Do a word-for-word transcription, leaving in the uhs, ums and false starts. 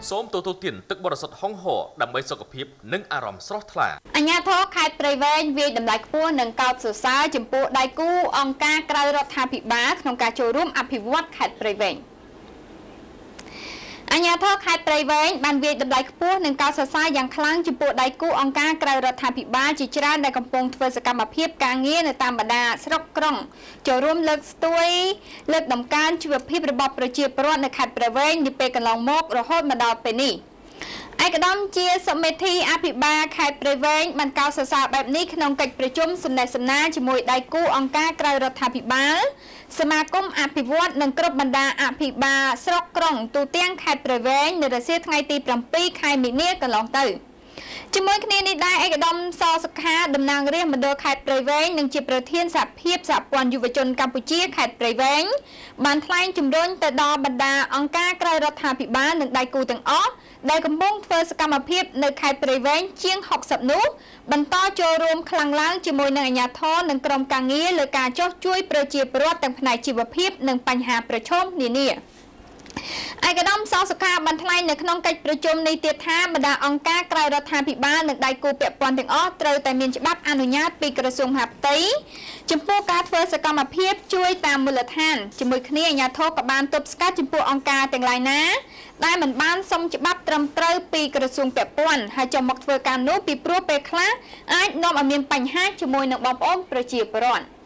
សូមទទួលទានទឹកបរិសុទ្ធហុងហរដើម្បីសុខភាពនិងអារម្មណ៍ស្រស់ថ្លាអាជ្ញាធរខេត្តព្រៃវែងវាយតម្លៃខ្ពស់និងកោតសរសើរចំពោះដៃគូអង្គការក្រៅរដ្ឋាភិបាលក្នុងការចូលរួមអភិវឌ្ឍខេត្តព្រៃវែងអាជ្ញាធរខេត្តព្រៃវែងបានវាយតម្លៃខ្ពស់និងកោតសរសើរយ៉ាងខ្លាំងចំពោះដៃគូអង្គការក្រៅរដ្ឋាភិបាលជាច្រើនដែលកំពុងធ្វើសកម្មភាពការងារនៅតាមបណ្ដាស្រុកក្រុងចូលរួមលើកស្ទួយលើកដំកើងជីវភាពរបស់ប្រជាពលរដ្ឋនៅខេត្តព្រៃវែងនាពេលកន្លងមករហូតមកដល់ពេលនេះឯកឧត្តមជាសមិទ្ធិអភិបាលខេត្តព្រៃវែងបានកោតសរសើរបែបនេះក្នុងកិច្ចប្រជុំសំណេះសំណាលជាមួយដៃគូអង្គការក្រៅរដ្ឋាភិបាលសមាគមអភិវឌ្ឍនិងគ្រប់បណ្ដាអភិបាលស្រុកក្រុងទូទាំងខេត្តព្រៃវែងនៅរសៀលថ្ងៃទីbảyខែមីនាកន្លងទៅជាមួយគ្នានេះដែរឯកឧត្តមសសុខាតំណាងរាស្ត្រមណ្ឌលខេត្តព្រៃវែងនិងជាប្រធានសហភាពសហព័ន្ធយុវជនកម្ពុជាខេត្តព្រៃវែងបានថ្លែងជំរុញទៅដល់បណ្ដាអង្គការក្រៅរដ្ឋាភិបាលនិងដៃគូទាំងអស់ដែលកំពុងធ្វើសកម្មភាពនៅខេត្តព្រៃវែងជាង60នោះបន្តចូលរួមខ្លាំងឡើងជាមួយនឹងអាជ្ញាធរនិងក្រុមការងារលើការចុះជួយប្រជាពលរដ្ឋទាំងផ្នែកជីវភាពនិងបញ្ហាប្រឈមនានាឯកឧត្តមសសុខាបានថ្លែងនៅក្នុងកិច្ចប្រជុំនេះទៀតថាបណ្ដាអង្គការក្រៅរដ្ឋាភិបាលនិងដៃគូពាក់ព័ន្ធទាំងអស់ត្រូវតែមានច្បាប់អនុញ្ញាតពីក្រសួងមហាផ្ទៃចំពោះការធ្វើសកម្មភាពជួយតាមមូលដ្ឋានជាមួយគ្នាអាជ្ញាធរក៏បានទប់ស្កាត់ចំពោះអង្គការទាំងឡាយណាដែលមិនបានសុំច្បាប់ត្រឹមត្រូវពីក្រសួងពាក់ព័ន្ធហើយចុះមកធ្វើការនោះពីព្រោះពេលខ្លះអាចនាំឲ្យមានបញ្ហាជាមួយនឹងបងប្អូនប្រជាពលរដ្ឋ